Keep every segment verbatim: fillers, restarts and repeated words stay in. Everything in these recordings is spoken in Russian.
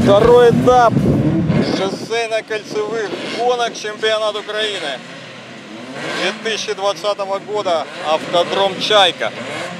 Второй этап шоссейно-кольцевых гонок чемпионат Украины две тысячи двадцатого года, автодром «Чайка».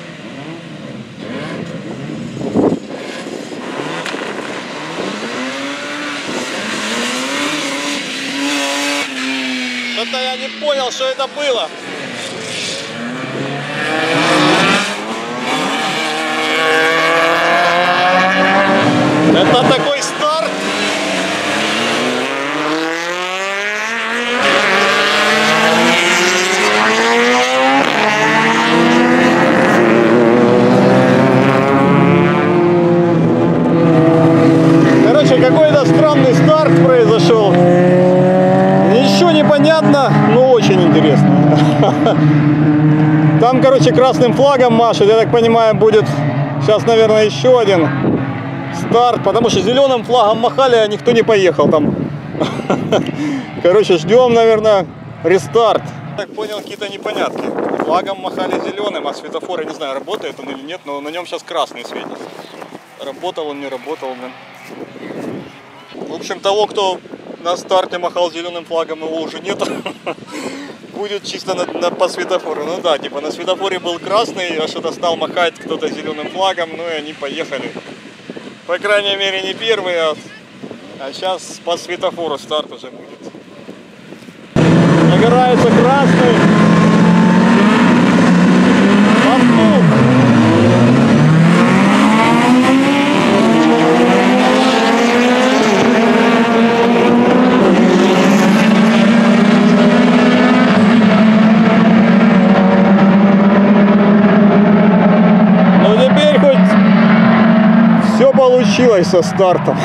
Что-то я не понял, что это было. Это такой старт. Короче, какой-то странный старт произошел. Ничего не понятно, но очень интересно. Там, короче, красным флагом машет. Я так понимаю, будет сейчас, наверное, еще один старт, потому что зеленым флагом махали, а никто не поехал там. Короче, ждем, наверное, рестарт. Так понял, какие-то непонятки. Флагом махали зеленым, а светофор, я не знаю, работает он или нет, но на нем сейчас красный светит. Работал он, не работал. В общем, того, кто на старте махал зеленым флагом, его уже нет. Будет чисто на, на, по светофору. Ну да, типа на светофоре был красный, а что-то стал махать кто-то зеленым флагом, ну и они поехали. По крайней мере, не первый, а, а сейчас по светофору старт уже будет. Нагорается красный. Махнул. Ну теперь хоть все получилось со стартом.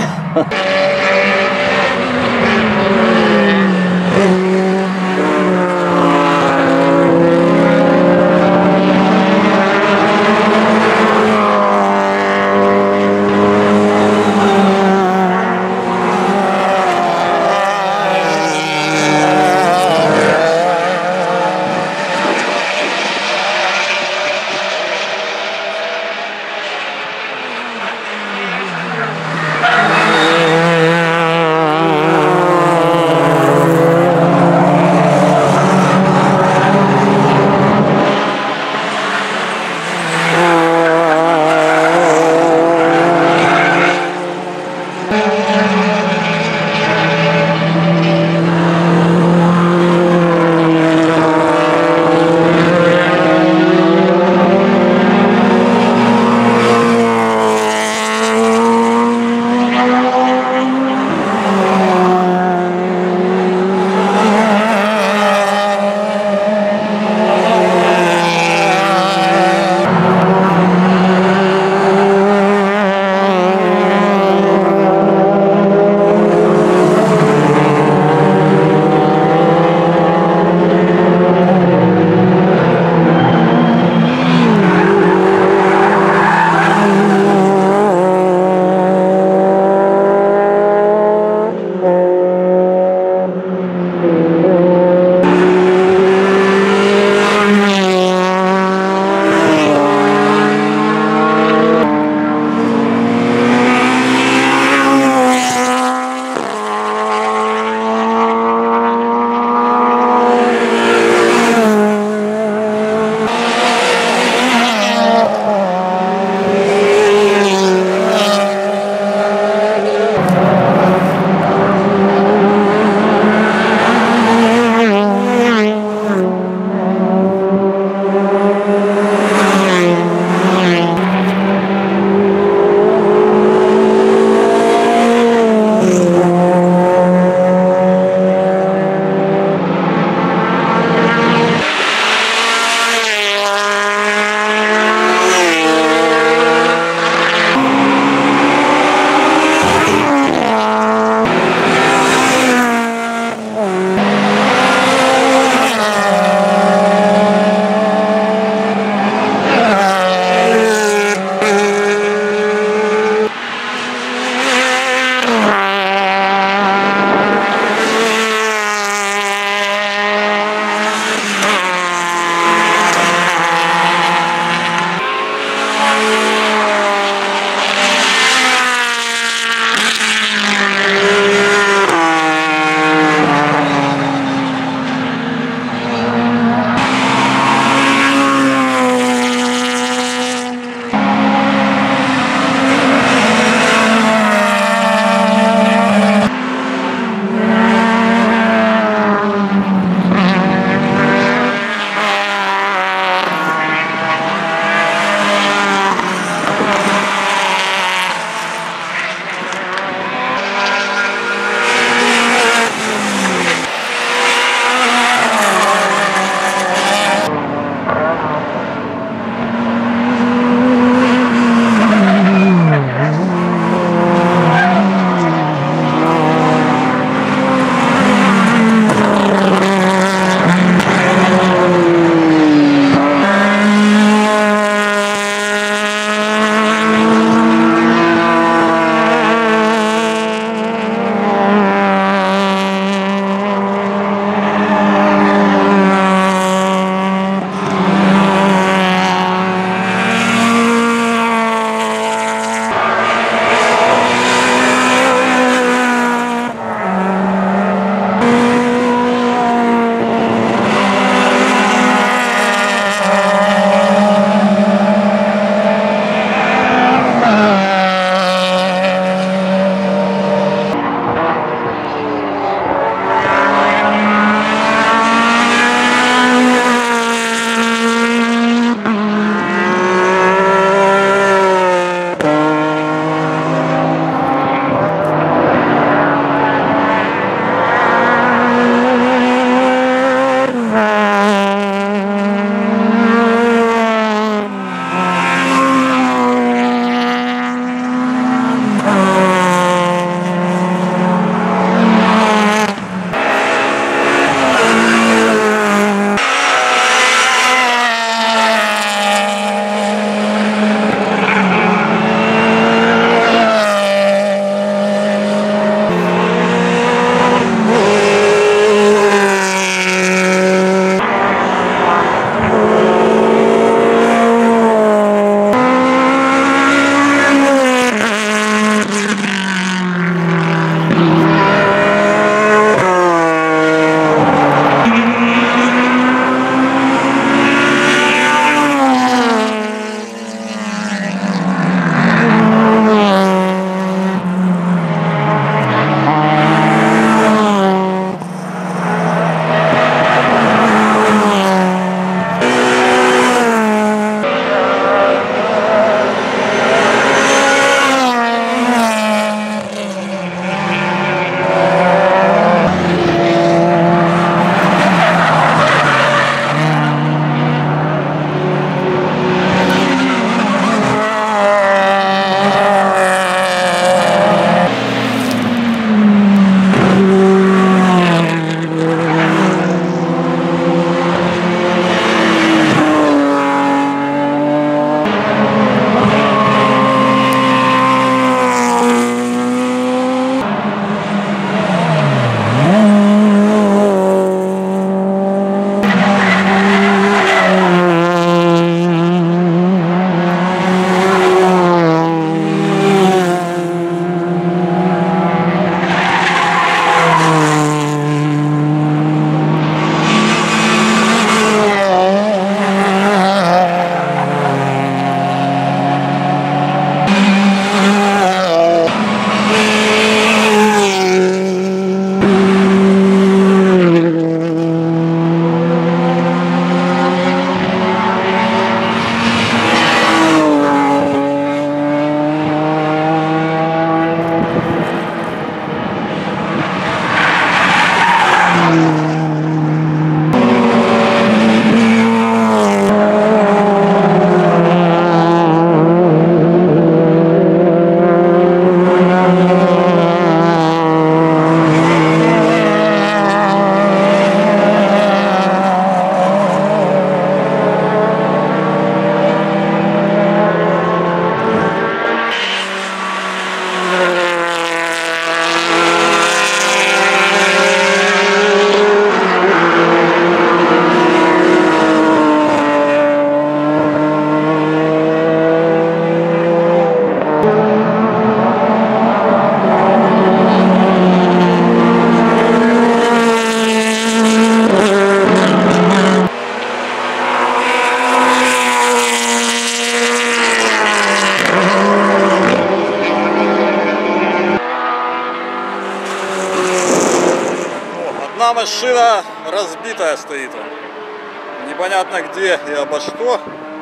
одна машина разбитая стоит. Непонятно где и обо что.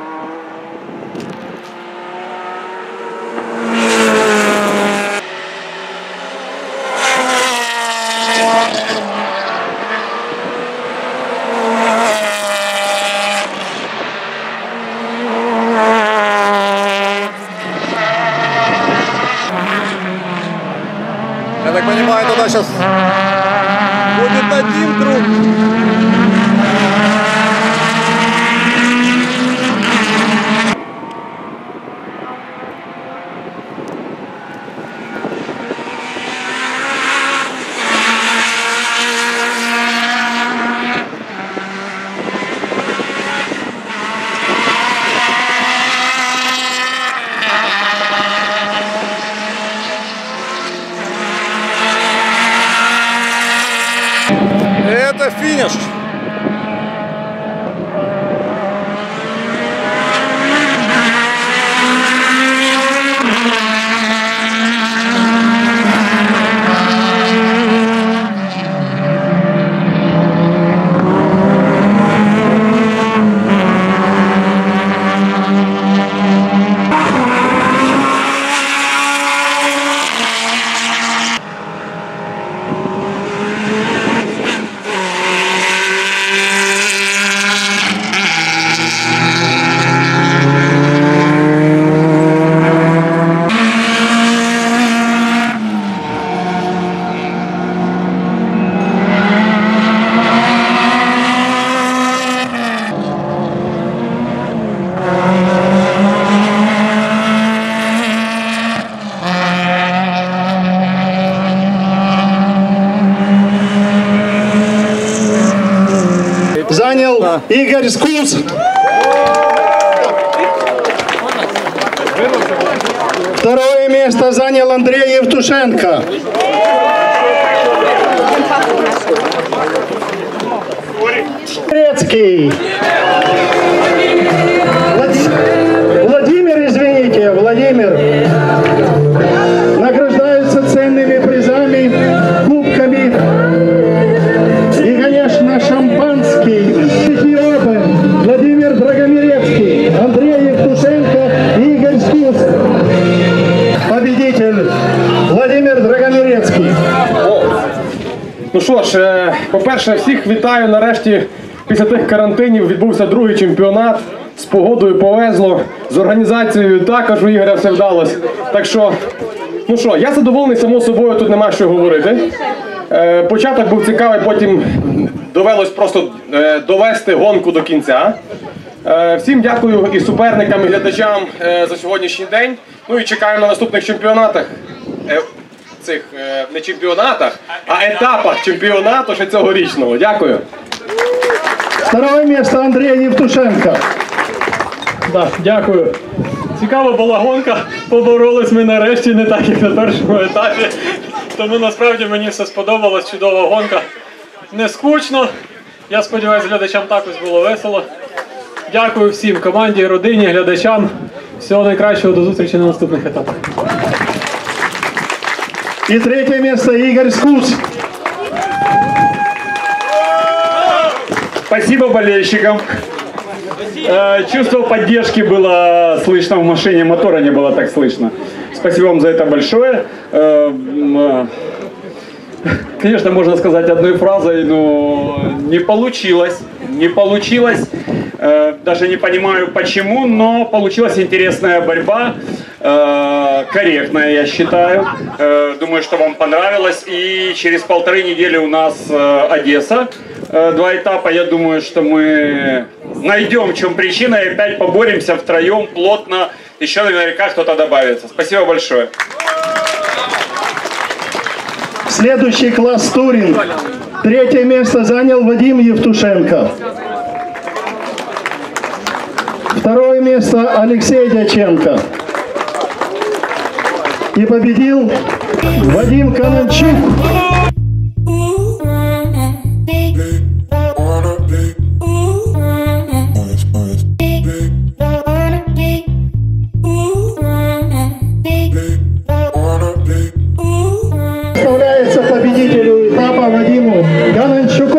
Я так понимаю, туда сейчас будет один круг. Это финиш. Занял Игорь Скус. Второе место занял Андрей Евтушенко. Грецкий. Владимир, извините, Владимир. Награждаются ценными призами, кубками и, конечно, шампанский. Владимир Драгомирецкий, Андрей Евтушенко и Игорь Скус. Победитель Владимир Драгомирецький. Ну що ж, по-перше, всіх вітаю. Нарешті після тих карантинів відбувся другий чемпіонат. З погодою повезло, з організацією також у Ігоря все вдалося. Так що, ну що, я задоволений, само собою, тут нема що говорити. Е, початок був цікавий, потім довелось просто е, довести гонку до кінця. Е, всім дякую і суперникам, і глядачам е, за сьогоднішній день. Ну і чекаємо на наступних чемпіонатах. Е, цих е, не чемпіонатах, а етапах чемпіонату ще цьогорічного. Дякую. Второе место Андрей Евтушенко. Да, дякую. Цікава була гонка, поборолись ми нарешті, не так як на першому етапі. Тому насправді мені все сподобалось, чудова гонка. Не скучно, я сподіваюся, глядачам також було весело. Дякую всім, команді, родині, глядачам. Всього найкращого, до зустрічі на наступних етапах. И третье место Игорь Скус. Спасибо болельщикам. Чувство поддержки было слышно в машине, мотора не было так слышно. Спасибо вам за это большое. Конечно, можно сказать одной фразой, но не получилось. Не получилось. Даже не понимаю почему, но получилась интересная борьба. Корректная, я считаю. Думаю, что вам понравилось. И через полторы недели у нас Одесса. Два этапа. Я думаю, что мы найдем, в чем причина, и опять поборемся втроем, плотно. Еще наверняка кто-то добавится. Спасибо большое. Следующий класс туринг. Третье место занял Вадим Евтушенко. Второе место Алексей Дяченко. И победил Вадим Кананчук. Представляется победителю этапа Вадиму Кананчуку.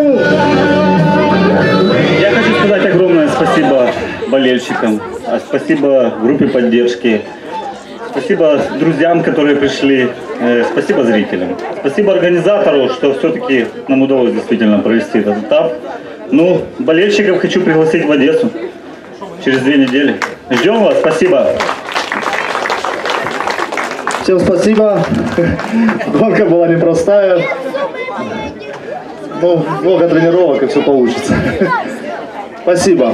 болельщикам, а спасибо группе поддержки, спасибо друзьям, которые пришли, э, спасибо зрителям, спасибо организатору, что все-таки нам удалось действительно провести этот этап. Ну, болельщиков хочу пригласить в Одессу через две недели. Ждем вас, спасибо. Всем спасибо. Гонка была непростая. Ну, много тренировок, и все получится. Спасибо.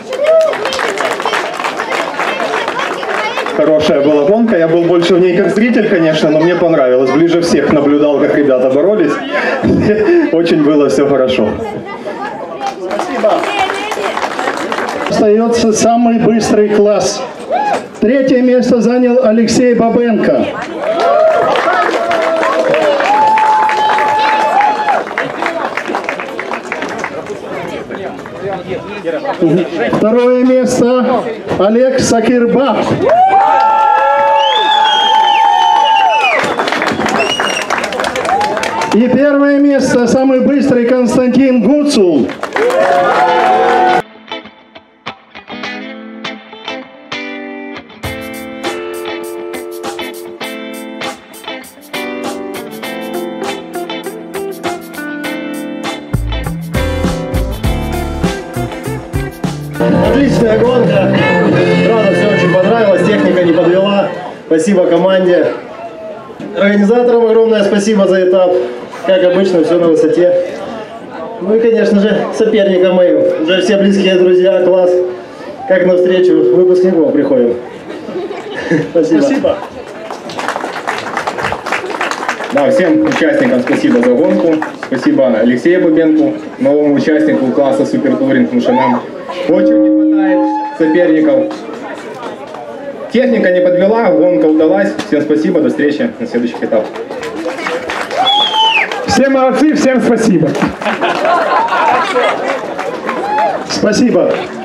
Хорошая была гонка. Я был больше в ней как зритель, конечно, но мне понравилось. Ближе всех наблюдал, как ребята боролись. Очень было все хорошо. Спасибо. Остается самый быстрый класс. Третье место занял Алексей Бабенко. Второе место Олег Сакирбак. И первое место самый быстрый Константин Гуцул. Отличная гонка. Правда, все очень понравилось. Техника не подвела. Спасибо команде. Организаторам огромное спасибо за этап. Как обычно, все на высоте. Ну и, конечно же, соперникам моим. Уже все близкие друзья, класс. Как на встречу выпускников приходим. Спасибо. Спасибо. Да, всем участникам спасибо за гонку. Спасибо Алексею Бабенку, новому участнику класса Супертуринг, потому что нам очень не хватает соперников. Техника не подвела, гонка удалась. Всем спасибо, до встречи на следующих этапах. Все молодцы, всем спасибо. Спасибо.